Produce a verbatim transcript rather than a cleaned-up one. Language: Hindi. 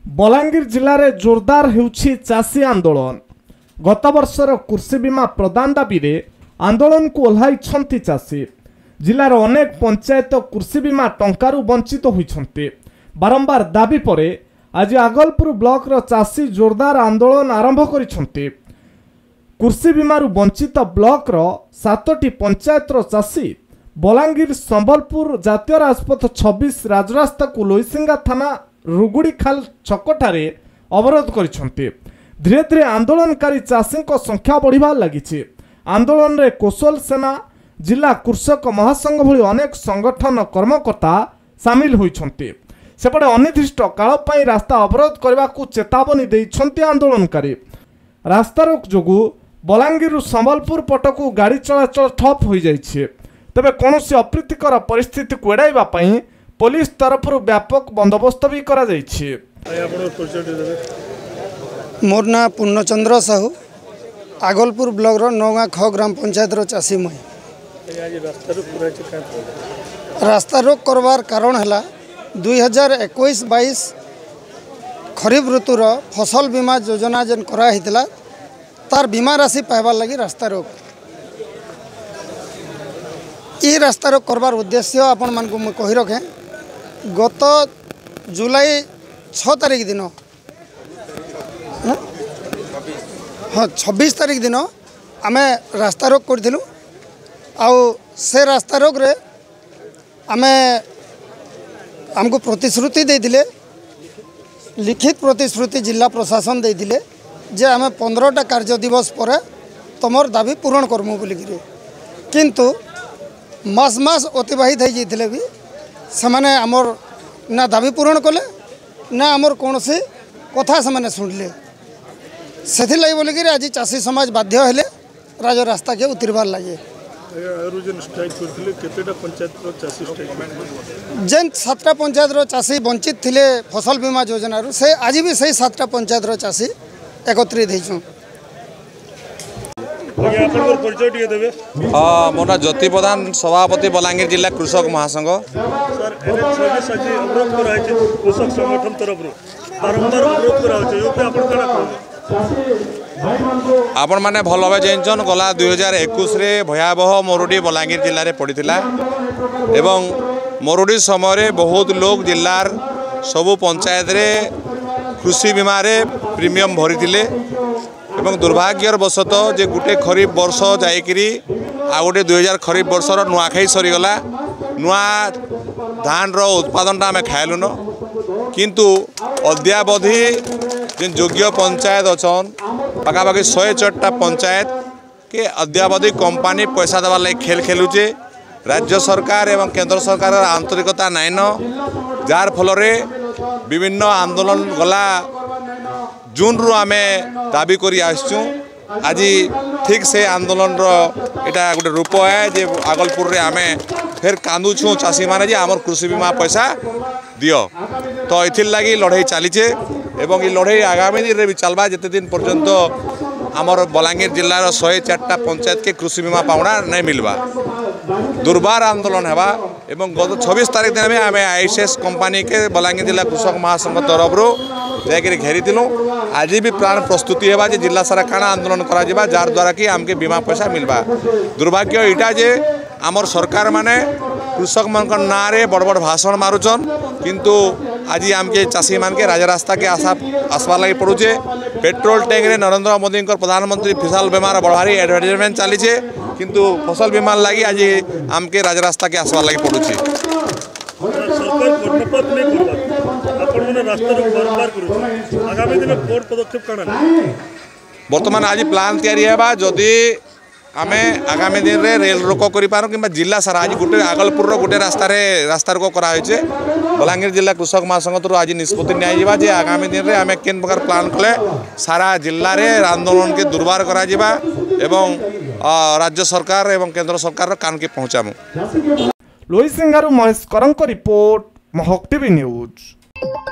बलांगीर जिले में जोरदार होउछि चाषी आंदोलन। गत वर्षर कृषि बीमा प्रदान दाबी रे आंदोलन को ओह्लाइछन्ति चाषी। जिलार अनेक पंचायत कृषि बीमा टंकारु वंचित होइछन्ति। बारंबार दाबी परे आज आगलपुर ब्लॉक रो चाषी जोरदार आंदोलन आरंभ करिछन्ति। कृषि बीमारु वंचित ब्लॉक रो सातटी पंचायत रो चाषी बलांगीर संबलपुर जातीय राजपथ छब्बीस राजरास्ता को लोईसिंगा थाना रुगुड़ीखाल छकठारे अवरोध करिछन्ति। धीरे धीरे आंदोलनकारी चाषी संख्या बढ़िबार लागिछि। आंदोलन रे कौशल सेना, जिला कृषक महासंघ भली अनेक संगठन कर्मकर्ता सामिल होइछन्ति। सेपटे अनिर्दिष्ट काल पई रास्ता अवरोध करबा को चेतावनी दैछन्ति आंदोलनकारी। रास्ता रोक जोगु बलांगीर संबलपुर पटकू गाड़ी चलाचल ठप हो जाइछे। तबे कौनसी अप्रीतिकर परिस्थिति को एड़ाइबा पई पुलिस तरफ व्यापक बंदोबस्त भी करा जाइछे। मोर ना पूर्णचंद्र साहू, आगलपुर ब्लॉक रो नौगा ख ग्राम पंचायत रो चाषी मैं। रास्ता रोक करवार कारण है दुई हजार इक्कीस बाईस खरीफ ऋतुर फसल बीमा योजना जेन कराइला तार बीमा राशि पाइबार लगी रास्ता रोक। ये रास्ता रोक करवार उद्देश्य आपण मान को मैं कही रखे। गत जुलाई छः तारीख दिन हाँ छब्बीस तारीख दिन आमे रास्ता रोक करूँ। आउ से रास्ता रोक रे आमे आमको प्रतिश्रुति देथिले, लिखित प्रतिश्रुति जिला प्रशासन देथिले जे आमे पंद्रहटा कार्य दिवस पर तुमर दाबी पूरण करमु बोलिकी। किंतु मास मास अतिबाहित हो जाते भी सेमाने आमर ना दाबी पूरण कले ना आमर कौन सी कथा से शुणिले। से लगी बोलिकी आज चाषी समाज बाध्य हेले राज रास्ता के उतरबार लगे। जेन सातटा पंचायत रो चाषी वंचित थिले फसल बीमा योजना से आज भी सही सातटा पंचायत रो चाषी एकत्रित होइछुं। हाँ मोर ना ज्योति प्रधान, सभापति बलांगीर जिला कृषक महासंघ। आपण मैंने भल भाव जानछन गला दुई हजार एकुश भयावह मरुड़ी बलांगीर जिले में पड़ता एवं मरुड़ी समय बहुत लोग जिलार सबु पंचायत रे कृषि बीमा रे प्रीमियम भरी थिले एवं दुर्भाग्यर वशतः जे गुटे खरीफ वर्ष जाइकरी आ गोटे दुई हजार खरीफ वर्षर नुआखाई सरीगला। नुआ धान रो उत्पादनटा आम खाइलु न, किंतु अद्यावधि जेन योग्य पंचायत अच्छन पाखापाखि शहे चारटा पंचायत के अद्यावधि कंपानी पैसा देवार लगे खेल खेलुचे। राज्य सरकार एवं केंद्र सरकार आंतरिकता नाइन, जार फल विभिन्न आंदोलन गला जून रु आमे दाबी करी आसचुं। आज ठीक से आंदोलन रो एटा गोटे रूप है जे आगलपुर रे आमे फिर कांदुछुं चाषी माने जे आमर कृषि बीमा पैसा दियो। तो एथिर लगी लड़ाई चलीचे एवं ये लड़ाई आगामी दिन रे भी चलबा जेते दिन पर्यंत आमर बलांगीर जिलार शहे चारटा पंचायत के कृषि बीमा पाउना नहीं मिलवा। दुर्बार आंदोलन हेबा एवं गत छब्बीस तारीख दिन में आम आईसीएस कंपानी के बलांगीर जिला कृषक महासंघ तरफ जाकर घेरी थिलु। आज भी प्राण प्रस्तुति है जे जिला सारा काना आंदोलन करा जिबा जार द्वारा कि आमके बीमा पैसा मिलबा। दुर्भाग्य इटा जे आमर सरकार माने कृषक मान ना रे बड़ बड़ भाषण मारुचन, किंतु आज आमके चाषी मान के राजरास्ता के आशा आसबार लगे पड़ुचे। पेट्रोल टैंक रे नरेंद्र मोदी प्रधानमंत्री फसल बीमार बड़भारी एडवर्टाइजमेंट चलीचे, किंतु फसल बीमा लगी आज आमके राजरास्ता के आसबार लगे पड़ुचे। बर्तमान आज प्लान तैयारी है जदि आमे आगामी दिन रे रेल रोको करि पारो कि जिला सारा आज गोटे आगलपुर रो गोटे रास्ता रे रास्ता रोको करा होइछे। बलांगीर जिला कृषक महासंघ तो आज निष्पत्ति निया जे आगामी दिन रे आमे केन प्रकार प्लान कले सारा जिला रे आंदोलन के दुर्बार करा जिबा एवं राज्य सरकार एवं केंद्र सरकार रो कान के पहुंचामु। लोईसिंगारु महेश करंक रिपोर्ट, महक टीवी न्यूज।